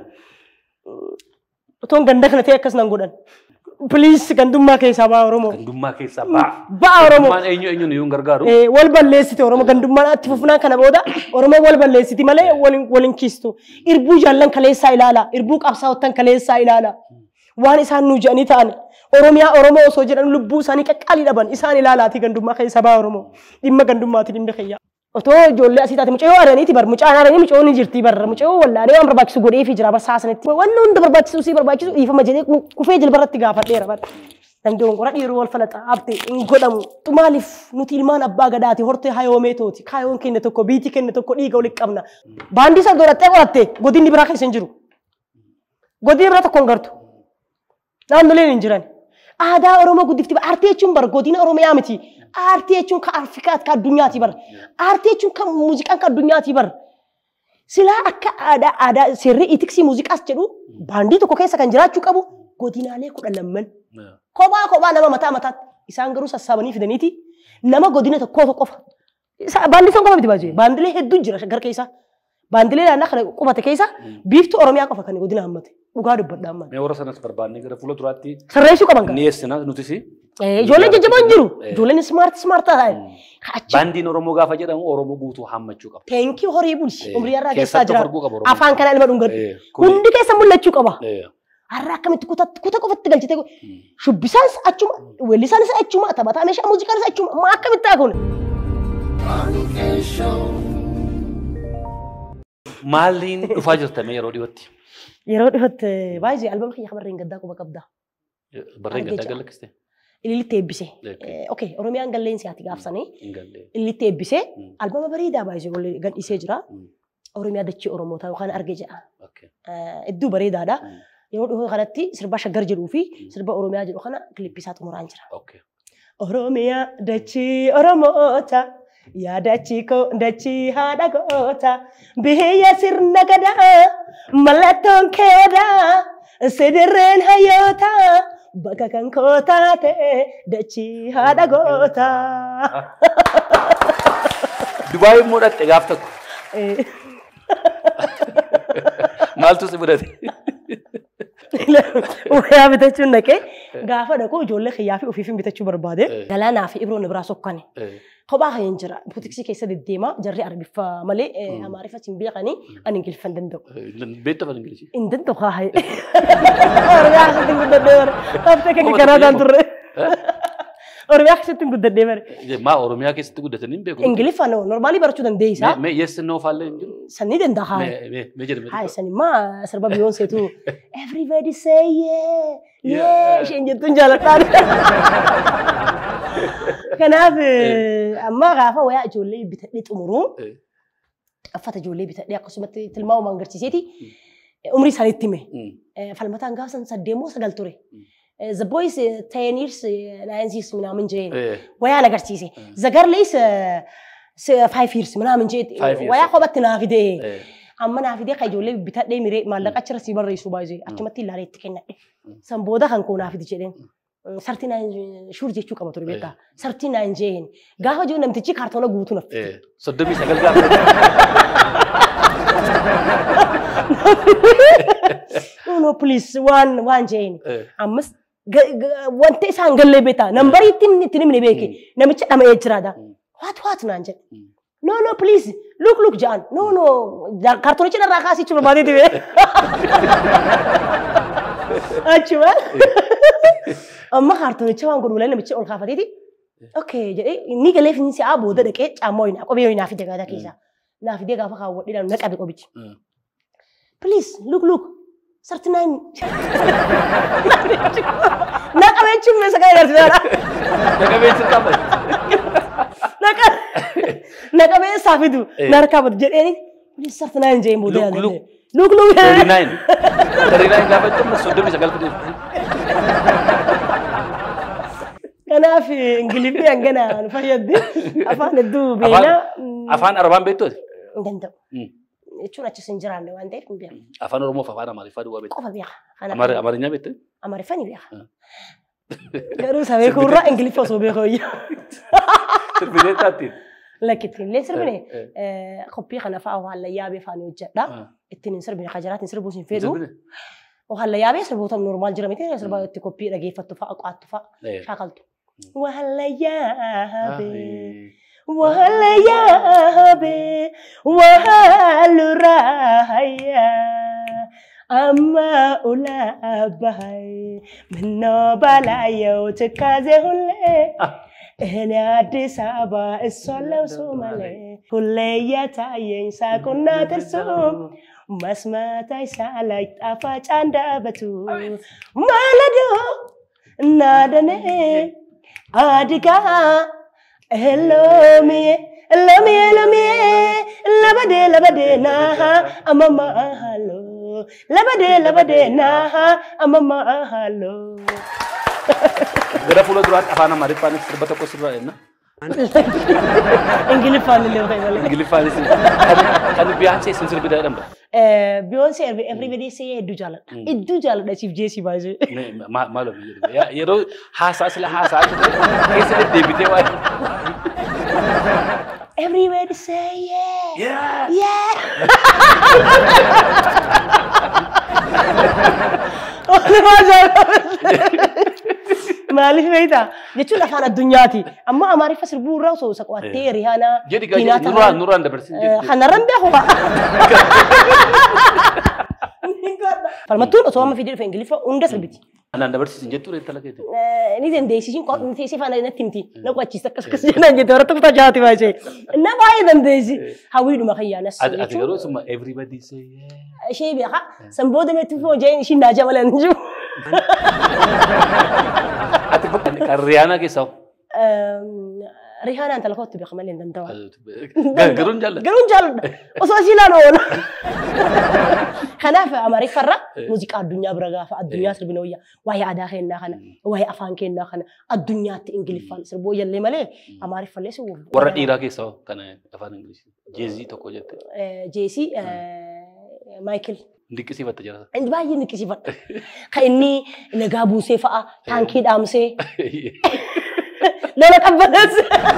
otoon ganda kana ta'e akkas nan godhan. Piliis gandummaa keessaa ba'a Oromoo. Gandummaa keessaa ba'a. Ba'a Oromoo. Gandummaan eenyuun iyyuu hin gargaaru. Wal balleessite Oromoo gandummaan itti fufnaan kana booda Oromoo wal balleessiti malee waliin kiistu. Irbuu jaallan kaleessaa ilaala. Irbuu qabsaa'ottan kaleessaa ilaala. Waan isaan nuu jedhanii ta'an. Oromiyaa Oromoo osoo jedhan lubbuu isaanii qaqqaalii dhaban isaan ilaalaati gandummaa keessa ba'a Oromoo. Dhimma gandummaati dhimmi kiyya. Otoo ijoollee asii taate mucayyoo aadaniiti bar mucaan aadanii mucayyoo ni jirti bar mucayyoo wallaalee waan barbaachisu godhee fi jira bar saasanitti waan hunda barbaachisu si barbaachisu dhiifama jedhee kufee jilbarratti gaafadheera bar. Dandeewwan qora dhiiruu wal falaxa abte hin godhamu. Maaliif nuti ilmaan abbaa gadaati hortee hayoomee tooti kaayoon kenne tokko biitii kenne tokko dhiiga walitti qabna. Baandii sana doorattee qorattee godinni biraa keessa hin jiru. Godinni biraa tokko hin gartu. Naannoleen hin jiran. Aadaa Oromoo guddifti aartii jechuun bar godina Oromiyaa miti. Aartii jechuun kan Afrikaati kan addunyaati bar. Aartii jechuun kan muuziqaan kan addunyaati bar. Silaa akka aadaa sirrii itiksii muuziqaas jedhu baandii tokko keessa kan jiraachuu qabu godinaalee 12. Kophaa nama mataa mataatti isaan garuu sassaabanii fidaniiti nama godina tokko qofa. Baandii san qofa miti baay'ee baandilee hedduu jira shaggar keessa. Baandilee naannaa kana qubate keessa biiftuu Oromiyaa qofa kan godina hammate. Dhugaa dubbadhaa amma. Mee warra sanas barbaannee gara fuula duraatti sirreessuu qaban kan. Ni eessina nutis. Ijoolleen jajjaboon jiru. Ijoolleen smart ta'an. Baandiin Oromoo gaafa jedhamu Oromoo guutuu hammachuu qaba. Teenkii horii bulchi. Umrii irraa keessaa jira. Afaan kana ilma dhungadu. Hundi keessa mul'achuu qaba. Har'a akkamitti kuta qofatti galchitee shubbisaanis achuma weellisaanis achuma taphataa meeshaa muuziqaanis achuma maa akkamitti haa kun. Maaliin dhufaa jirtame yeroo dhiyootti? Yeroo dhiyootti baay'ee albama kiyya barreen gaddaa quba qabda. Barreen gaddaa galakkiste? Illitti eebbise. Okay, Oromiyaan galleensi ati gaafsanii. Illitti eebbise. Albama bareedaa baay'ee gadhiisee jira. Oromiyaa dachee Oromoota yookaan argee jedha. Iddoo bareedaadha. Yeroo dhiyoo kanatti sirba shaggar jedhuu fi sirba Oromiyaa jedhu kana kilippii isaa xumuraan jira. Oromiyaa dachee Oromoota. Yaadachi ko dachi haadha goota biyya sirna gadaa mallattoon keedaa sidirreen hayyoota bakka kan koo taate dachi haadha goota. Dubaay immoo dhatte gaaf tokko. Maaltu si mudate? Wayaa bitachuun dhaqee gaafa dhaqu ijoollee kiyyaa fi ofiifin bitachuu barbaade galaanaa fi ibroon biraa sokkane. Kophaa kan jira buutiksii keessa deddeema jarri arbiffa malee amaariffa hin beekanii ani ingiliffa hin danda'u. Beektu afaan ingilizii? Hin danda'u haa. Orgaa asitti hin danda'u. Haftee kan kanaa dhaan turre. Oromiyaa keessatti guddadhee bare. maa Oromiyaa keessatti guddatan hin beeku. Ingiliffa no normaalii barachuu dandeessa. Mee yes no faallee hin jiru. Sanni danda'a haa. Mee jedhame. Haa sanni maa sirba Beyoonseetu everybody say yeah isheen jettuun jaaladhaan. Kanaaf amma gaafa wayaa ijoollee bitadhee xumuruu uffata ijoollee bitadhee akkasumatti tilmaama agarsiiseeti umrii isaaniitti hime. Falmataan gaafa san 8 moo 9 ture. The boys 10 years 9 years ምናምን ጀ ወያ ነገር ሲሲ the girl is 5 years ምናምን ጀ ወያ ቆበት ናፊዴ አመና ናፊዴ ከጆሌ ቢታዴ ሚሬ ማለቃቸረ ሲበረይሱ ባይዜ አችመት ይላል ይተከናደ ሰንቦዳ ከንኮ ናፊዴ ጀደን 39 ሹር ጀቹ ቀመቱ ቤታ 39 ጀን ጋፋ ጆ ነምትቺ ካርቶና ጉቱ ነፍት ሶደሚ ሰገልጋ no please one ጀን አምስት wanti isaan galle beta number itti nimni beeke namicha dhama ejiraada what nanje no please look Jan no kartonicha narraa kaasichu barbaade dibe achuma amma kartonicha waan godhu lan namicha ol kaafateeti okay jedhe inni galee finsi abooda dhaqee caammoo ina qobee ina fide gaada keessa na fide gaafa kaawwadhe na qabe qobichi please look 39 naqabeechuu meesha kana garsiisara naqabeechuu qaba naqabeessaa fidu narkabatu jedheeni 39 jeen boodee look 39 gaafachuun 39 fide kanaaf ingiliffi hangana nu fayyaddi afaan hedduu beena afaan arabaan beektu danda'u jechuun achis hin jiraanne waan ta'eef hin beeku. Afaan Oromoo fi afaan Amaariffaa duwwaa beektu. Qofa beeka. Amaarinya beektu? Amaariffaa ni beeka. Garuu sabee kurraa Ingiliffa osoo beekoo iyya. Sirbinee taattiin? Lakkittillee sirbine qophii kana fa'a hallayyaa beefaan hojjedha. Ittiin hin sirbine kajaraatiin sirbuus hin fedhu. Hallayyaa bee sirboota normaal jira miti sirba itti qophii dhageeffattu fa'a qo'attu fa'a shaakaltu. Hallayyaa bee. وهلا يا بي وهلا رايا أما أولا بهاي منو بلايا وتكازي هولي هنا ديسابا السولة وسومالي كلية تاين ساكونا ترسوم مسما تايسا لايت أفاج عندا بتو مالدو نادني أدقا hello me labade na amama hello labade na amama hello gara fuula duraatti afaan Amaariffaan sirba tokko sirba enna Ingiliffaan illee ta'e Ingiliffaan kan Beyonce sin sirbi dadamba Beyonce everybody say iddu jaaladha chief Jesse baay'ee maalo yeroo haasaa sila haasaa keessa deebitee waa everybody say yeah maaliif beektaa jechuun afaan addunyaati amma Amaariffa sirbuu irraa osoo isa qo'attee Rihaanaa nuraan dabarsin kanarran beeku falmattuun osoo amma fidee dhufe Ingiliffa hunda sirbiti. Anaan dabarsiisin jettuu reetta lageeti. Ni dandeessisiin teessee faana natti himti na qo'achiisa akkas jedhan jette warra tokko tajaajila baay'ee na baay'ee dandeessi hawwiidhuma kayyaanas. Ati garuu summa everybody say ishee beeka sanbooda meetti foo jeen ishiin naajaa malee hin jiru. Ati bakka kan Rihaanaa keessaa Rihaanaan talakootti beeka malee hin danda'u. Garuun jaalladha. Garuun jaalladha. Osoo siilaan oola. Kanaaf Amaariffarra muuziqaa addunyaa bira gaafa addunyaa sirbina wayya waa'ee aadaa kennaa kana waa'ee afaan kennaa kana addunyaatti Ingiliffaan sirboo jallee malee Amaariffallee si wuuru. Warra dhiiraa keessaa kana afaan Ingilifii jeezii tokko jette. Jeezii Maayikel. Dinqisiifatta jira. Baay'ee dinqisiifadha. Kan inni nagaa buusee fa'a taankii dhaamsee lola qabbanees.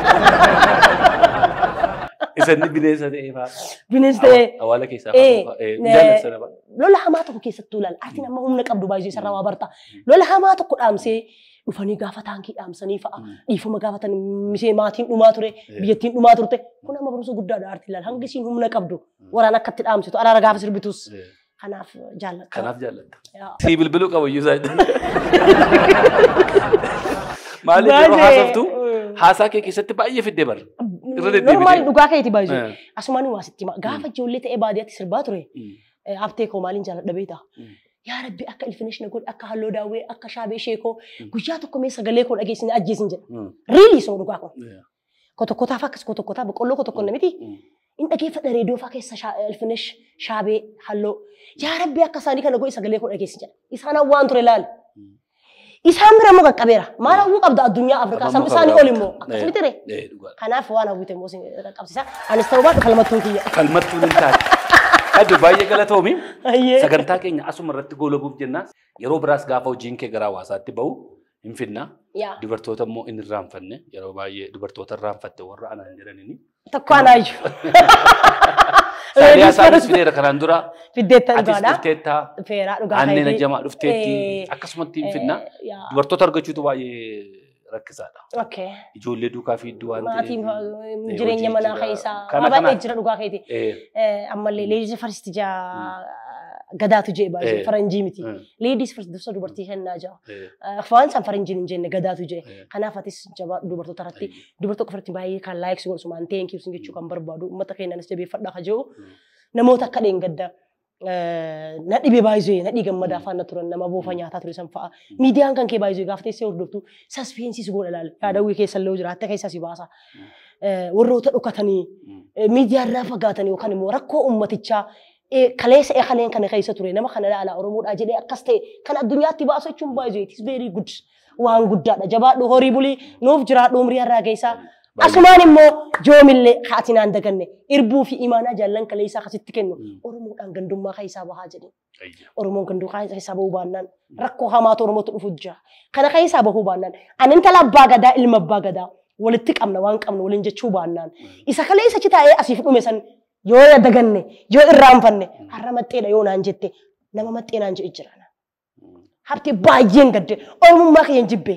Isanni bineensa ta'ee fa'a. Bineensa ta'ee. Awwaala keessaa jaallatsa nama. Lola hamaa tokko keessattuu ilaala. Ati nama humna qabdu baay'ee sarara waa barta. Lola hamaa tokko dhaamsee dhufanii gaafa taankii dhaamsanii fa'a dhiifama gaafatan misee maatiin dhumaa ture biyyattiin dhumaa turte kun amma barumsa guddaadha aartii ilaala. Hangi isiin humna qabdu waraan akkatti dhaamsitu araara gaafa sirbitus. Kanaaf jaallatta. Kanaaf jaallatta. Si bilbiluu qabu iyyuu isaa. Maaliif yeroo haasoftu haasaa kee keessatti baay'ee fiddee bara. Normaali dhugaa keeti baay'ee. Asumaan waa sitti hima. Gaafa ijoollee ta'ee baadiyyaatti sirbaa ture. Haftee koo maaliin jaalladha beektaa? Yaa Rabbi akka ilfinesh na godhe akka halloo daawwee akka shaabee sheekoo guyyaa tokko mee sagalee koo dhageessine ajjeesin jedha. Riilii soo dhugaa kun. Kotokkotaa fakkas kotokkotaa boqqolloo kotokkoon namiti. In dhageeffadha reediyoo faa keessa ilfinesh shaabee halloo. Yaa Rabbi akka isaanii kana godhe sagalee koo dhageessin jedha. Isaan hawwaan ture laal. Isaan bira immoo qaqqabeera. Maal hawwuu qabda addunyaa Afrikaa sabni isaanii ol immoo akkasumatti ture. Kanaaf waan hawwite immoo qaqqabsiisa. Anis ta'uu baadhu falmattuu kiyya. Falmattuun hin taate. Addu baay'ee galatoomi. Sagantaa keenya asuma irratti goolabuuf jennaa yeroo biraas gaafa hojiin kee gara hawaasaatti bahu hin finna. Dubartoota immoo inni irraanfanne yeroo baay'ee dubartoota irraanfatte warra anaan jedhaniini. Tokko anaayyuu. Saaliyaa isaanis fideera kanaan dura. Fiddeetta Atis dhugaadha. dhufteetta. Feeraa dhugaa Aannan ajamaa dhufteetti. Akkasumatti hin finna. Dubartoota argachuutu baay'ee rakkisaadha. Ijoollee duukaa fi iddoo waan ta'eef. Maatiin jireenya manaa keessaa. Baay'ee jira dhugaa keeti. Ammallee leedis farsitti jaa gadaatu jee baay'ee faranjii miti. Leedis farsitti dursa dubartii kennaa jaa. Waan san faranjiin hin jenne gadaatu jee. Kanaaf atis jabaa dubartoota irratti dubartoota irratti baay'ee kan laayiksi godhu sumaan ta'een kiibsin jechuu kan barbaadu uummata keenyaanis jabeeffadhaa kan jiru namoota akka dheengaddaa. Na dhibee baay'ee na dhiigammadaa faana turan nama boofa nyaataa ture san fa'a. Miidiyaan kan kee baay'ee gaafa teessee hordoftu saspeensiis godha ilaale. Yaadawwii keessa illee jiraatte keessa si baasa. Warroota dhukatanii miidiyaa irraa fagaatanii yookaan immoo rakkoo uummatichaa kaleessa eekaleen kana keessa ture nama kana ilaalaa Oromoodhaa jedhee akkas ta'e kan addunyaatti baasu jechuun baay'ee it is very good waan guddaadha. Jabaadhu horii bulii nuuf jiraadhu umrii irraa geessaa. Asumaan immoo joomillee haatinaan daganne irbuu fi imaanaa jaallan kaleessaa akkasitti kennu Oromoodhaan gandummaa keessaa bahaa jedhe. Oromoon gandummaa keessaa bahuu baannaan rakkoo hamaatu Oromootu dhufu jira. Kana keessaa bahuu baannaan ani intala abbaa gadaa ilma abbaa gadaa walitti qabna waan qabna waliin jechuu baannaan isa kaleessa achi taa'ee asiif dhume san yoo daganne yoo irraanfanne har'a maxxeedha yoo naan jette nama maxxee naan jedhe jira. Harti baay'een gadde Oromummaa kiyyan jibbe.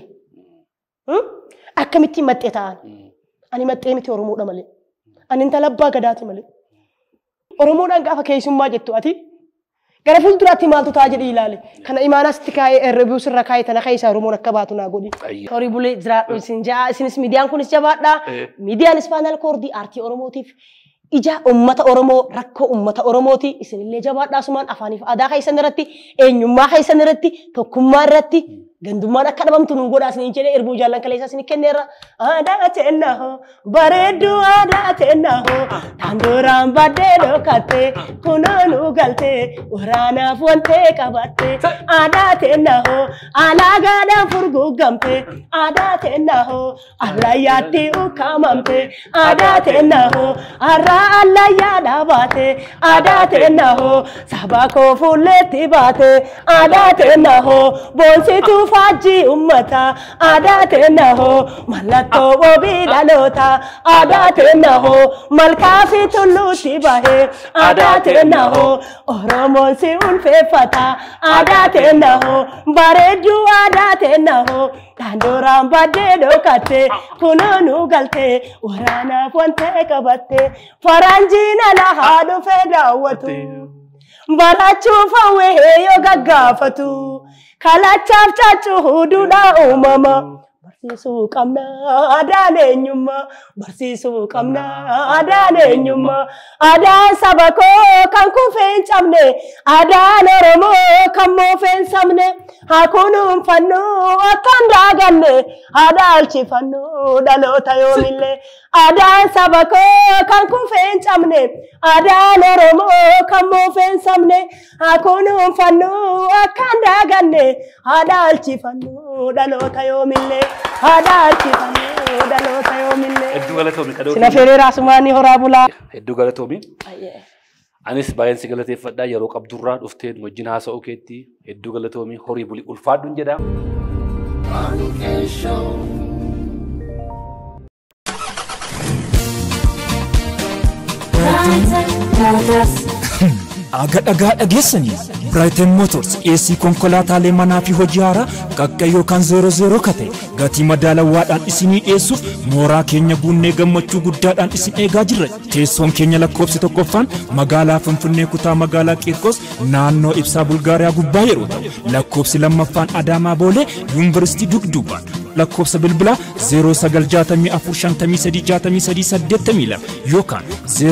Akkamittiin maxxee ta'an. Ani maxxee miti Oromoodha malee. Ani intala abbaa gadaati malee. Oromoodhaan gaafa keessummaa jettu ati gara fuulduraatti maaltu ta'a jedhee ilaale. Kana imaanaas itti kaa'ee reebiyuu sirra kaa'ee tana keessaa Oromoon akka baatu naa godhi. Horii bulee jiraadhu isin jaa isinis miidiyaan kunis jabaadhaa. Miidiyaan Ispaanaal Koordii aartii Oromootiif ija uummata Oromoo rakkoo uummata Oromooti isinillee jabaadhaa sumaan afaaniif aadaa keessan irratti eenyummaa keessan irratti tokkummaa irratti gandummaan akka dhabamtu nuun godhaa isiniin jedhee irbuu jaallan kaleessaa isin kenneerra aadaa teennaa hoo bareedduu aadaa teennaa hoo taandooraan baddee dhokattee kunoo nu galtee waraanaaf wantee qabattee aadaa teennaa hoo alaagaadhaan furguugamtee aadaa teennaa hoo allayyaatti ukkaamamtee aadaa teennaa hoo har'aa allayyaa dhaabatee aadaa teennaa hoo sabaa koo fuulleetti baatee aadaa teennaa hoo boonsituu faajii ummata aadaa teennaa hoo mallattoo wabii dhaloota aadaa teennaa hoo malkaa fi tulluutti bahee aadaa teennaa hoo Oromoon si ulfeeffata aadaa teennaa hoo bareedduu aadaa teennaa hoo taandooraan baddee dhokattee kunoo nu galtee waraanaaf wantee qabattee faranjiin ala haa dhufee daawwatu barachuuf hawwee yoo gaggaafatu. Kalachaaf chaachuu duudhaa uumama barsiisuu qabna aadaan eenyummaa barsiisuu qabna aadaan eenyummaa aadaan saba koo kan kufee hin cabne aadaan Oromoo kan moofee hin sabne haa kunuunfannuu akka hin daaganne haa dhaalchifannuu dhaloota yoomillee aadaan saba koo kan kufee hin cabne aadaan Oromoo kan moofee hin sabne haa kunuunfannuu akka hin daaganne haa dhaalchifannuu dhaloota yoomillee haa dhaalchifannuu dhaloota yoomillee. Hedduu galatoomi kadhoo. Sina feeree raasumaanii horaa bulaa. Hedduu galatoomi. Anis baay'een si galateeffadhaa yeroo qabdurraa dhufteen wajjin haasa'uu keetti hedduu galatoomi horii bulii ulfaadhuun jedha. Aga dhagaa dhageessanii Brighton Motors dhiyeessii konkolaataalee manaa fi hojii haaraa qaqqa yookaan 00 kate gatii madaalawaadhaan isinii dhiyeessuuf mooraa keenya guunnee gammachuu guddaadhaan isin eegaa jirra. Teessoon keenya lakkoofsi tokkoffaan magaalaa Finfinnee kutaa magaalaa Qiirqos naannoo ibsaa Bulgaariyaa gubbaa yeroo ta'u lakkoofsi lammaffaan Adaamaa Boolee Yuunivarsiitii Dugduubaan lakkoofsa bilbilaa 0964536382 yookaan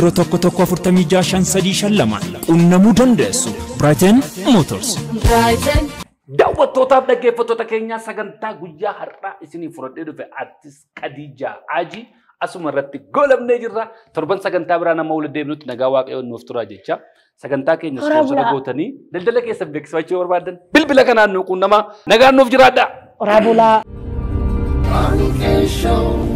0114655352 qunnamuu dandeessu. Brighton Motors. Daawwattootaaf dhaggeeffattoota keenyaa sagantaa guyyaa har'aa isinii fudhadhee dhufe artist Khadijaa Haajii asuma irratti goolabnee jirra. Torban sagantaa biraa nama waliin deebinutti nagaa waaqayyoon nuuf turaa jecha. Sagantaa keenya sponsora gootanii daldala keessa beeksifachuu barbaadan bilbila kanaan nu quunnamaa nagaan nuuf jiraadha. Raabulaa.